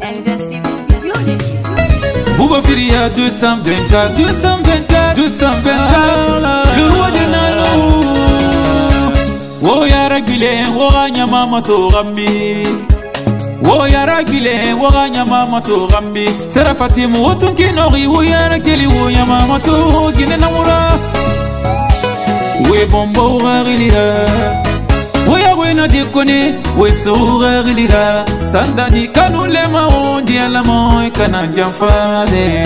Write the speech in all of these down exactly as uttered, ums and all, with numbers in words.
Bouba Firia deux cent vingt-quatre, deux cent vingt-quatre, deux cent vingt-quatre, le roi des nanos. Wo yara gile, wo nyama mato gambi. Wo yara gile, wo nyama mato gambi. Sera Fatimu wo tunki nori, wo yara keli wo nyama mato gine namura. We bombo rilira, we awe na dikoni, we soura rilira. Sandani kanu lema ondi alamo kana jamfade.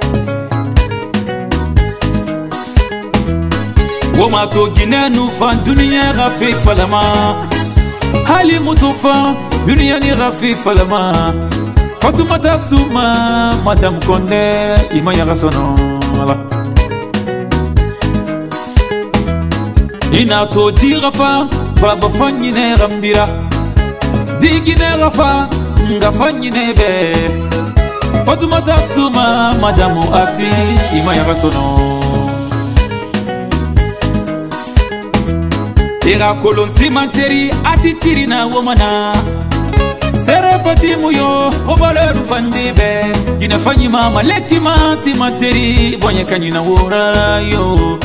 Woma to gine nu fan dunia rafik falama. Hali mutufa dunia ni rafik falama. Fatoumata Souma Madame Konde Imaya Rasono. Ina to di rafa baba fanyine rambira. Di gine rafa nga fanyine be. Fatoumata Souma Madame Ati Imaya Rasono. Ira kolon simanteri atitiri na womana. Sera Fatimu yo obaleru fandibe. Gina fanyi mama lekima simanteri bonye kanyina wora yo.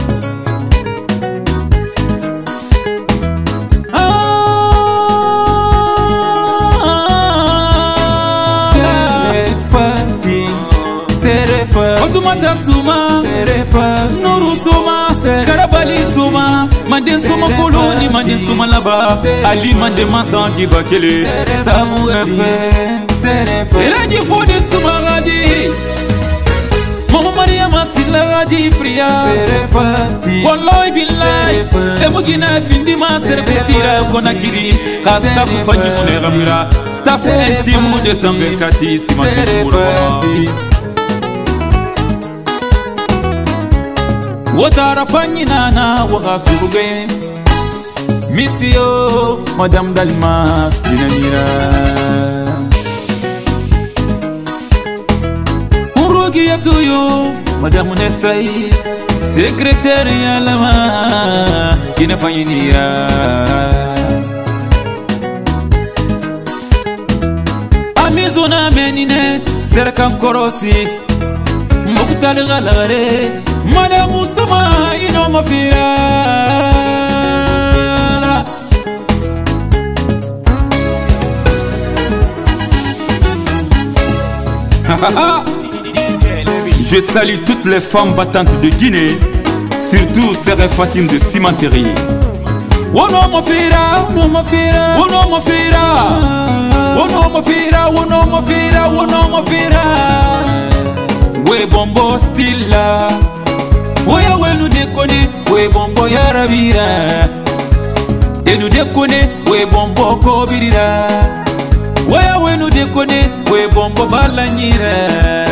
Fatoumata Souma, Serefa, Nourou Souma, Karabali Souma, Mandé Souma Foloni, Mandé Souma là-bas, Ali Mandé Mansangi Bakele, Samou F, Serefa, et la Difo de Souma Radi, Maman Maria Masila Radi Fria, Serefa, Wallahi Billahi, Emogina Findima Serpetira Konakiri, Rasta Fanyi Mune Ramira, Staff Intimo de Sambekati, Simati Mourwa. Wotara fanyi nana waka surube. Missio Madame Dalmas dinanira. Urugi ya tuyo Madame Nesai. Secrétaire ya lama kina fanyi nira. Amizona menine serkam korosi. Mokutale galare. Madame Souma ino mafira. Je salue toutes les femmes battantes de Guinée, surtout Sera Fatim de Cimenterie. Wono mafira, wono mafira, wono mafira, wono mafira, wono mafira, wono mafira. We bombo stilla. Oya we nous déconne, we bombo yarabira. Et nous déconne, we bombo kobirira. Oya we nous déconne, we bombo balanyira.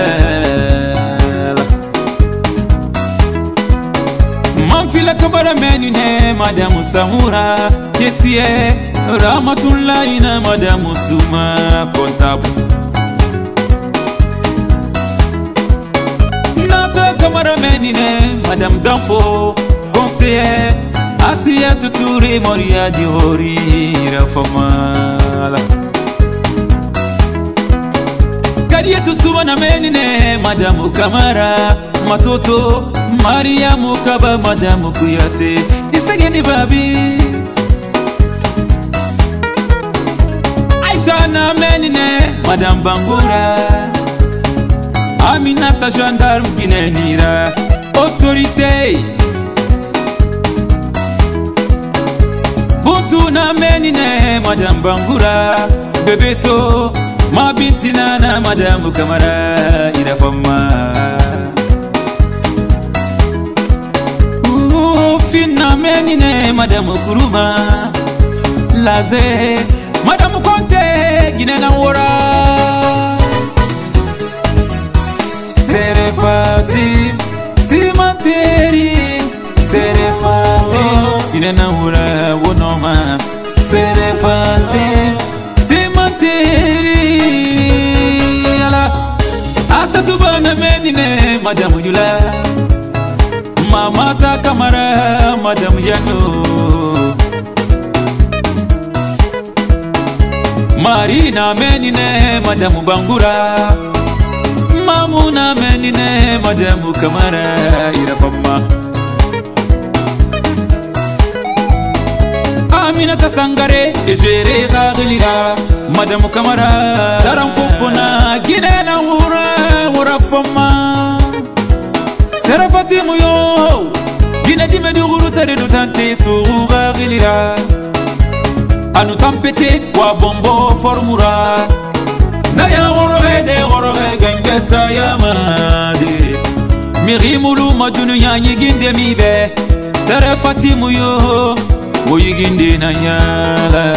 Manfila kabara menune Madame Samoura. Kessie Ramatullah ina Madame Souma comptable. Kamara menine Madame Danfo conseiller Asia Touré Moria Diori Rafamala. Kadietu Souma na menine Madame Kamara Matoto Maria Mukaba Madame Kuyate Isageni Babi. Aisha na menine Madame Bangura. Aminata gendarme Guinée-Nira. Autorité Buntu na menine Madame Bangura. Bebeto ma bintina na Madame Kamara Irafama. Fina menine Madame Kuruma. Laze Madame Konte Guinée-Nawora. Sera Fatim, Cimenterie, Sera Fatim, Inena Hura Wonoma, Sera Fatim, Cimenterie. Ala, Asa Tubana Medine, Madame Yula, Mamata Kamara, Madame Yano. Marina menine Madame Bangura, Mamuna menine Madame Kamara Irafama, Aminata Sangare Ejere Gagilira Madame Kamara Saram Fofona Ginena Wura Wura Fama Serafati Muyo Gina Dime du Guru Tare du Tante Suru Gagilira Anu Tampete Kwa Bombo Formura Naya Goroge de Goroge Gengesa Yamade Miri Mulu Madunu Yanyi Ginde Mibe Serafati Muyo Oyiginde na nyala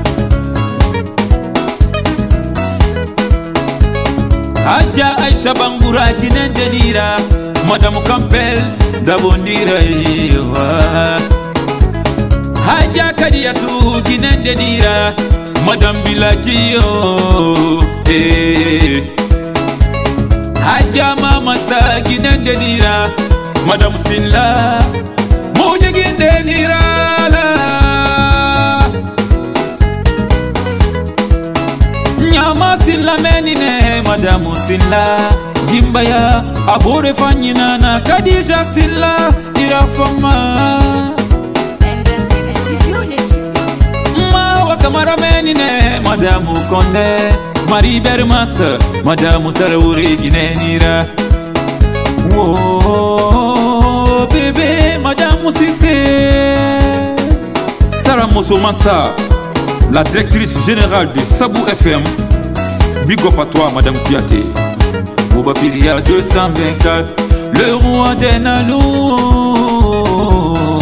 Haja Aisha Bangura Kinendenira Madame Campbell Dabondira Ewa Haja Kadiatu Kinendenira Madame Bilakio eh. Haja Mama Sa Kinendenira Madame Silla Mojiginde Nira Silla menine Madame Silla Gimbaya Abore Fanyina na Kadija Silla Irafama Ma Wakamara menine Madame Konde Marie Bermas Madame Tarouri Ginenira Oh bébé Madame Sissé Sarah Moussomassa, la directrice générale de Sabou F M. Big up à toi, Madame Kiaté. Bouba Firia deux cent vingt-quatre, le roi des Nalous.